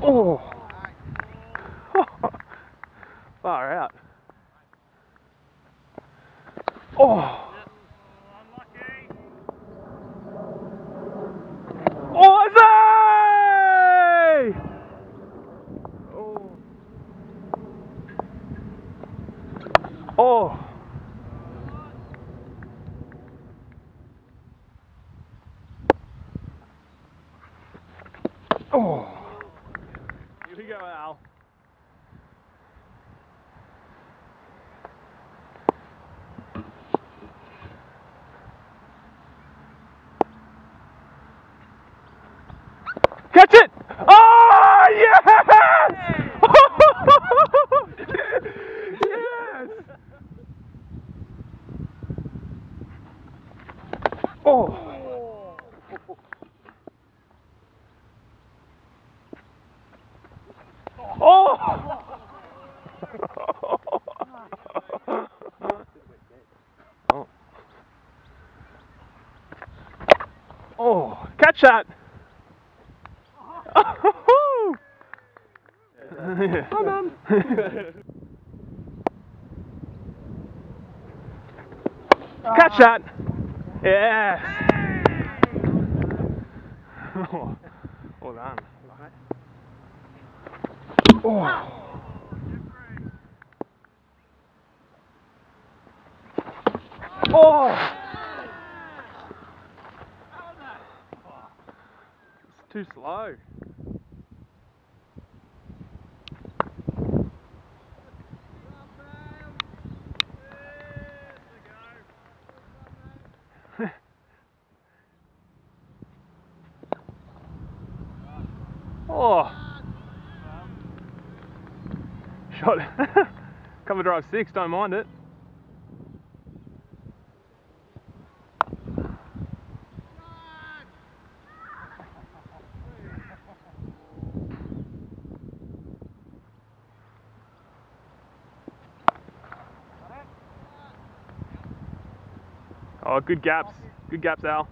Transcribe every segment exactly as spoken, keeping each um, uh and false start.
Oh! Far out. Oh! Oh, say! Oh! Oh! Oh! Here we go, Al. Catch it! Oh, yes! Yes! Oh! Oh! Oh! Oh! Catch that! Hi, Mum. Catch that! Yes! Oh, well done. Oh! Oh! It's too slow. Oh! Shot. Cover drive six, don't mind it. Oh, good gaps. Good gaps, Al.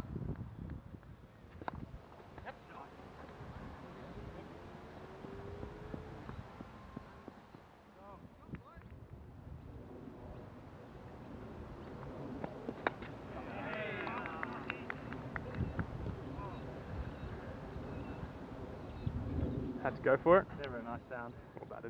Had to go for it. Never a nice sound. Well batted.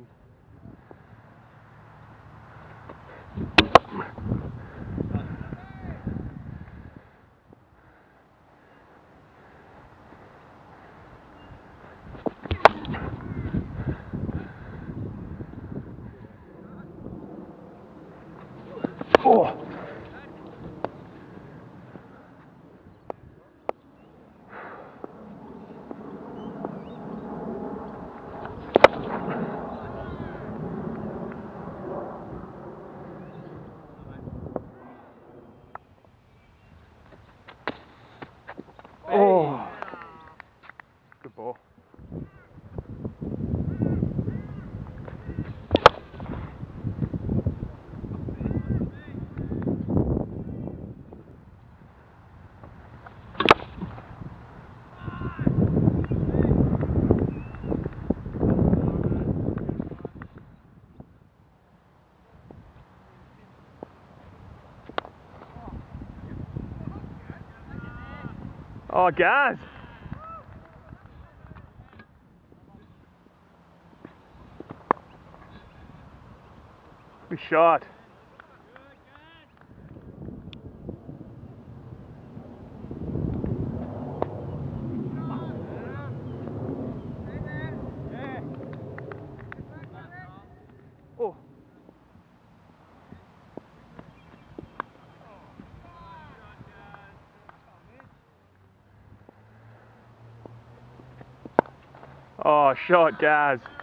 Oh! Oh! Good ball. Oh, Gaz! Good shot. Oh. Oh, shot, Gaz.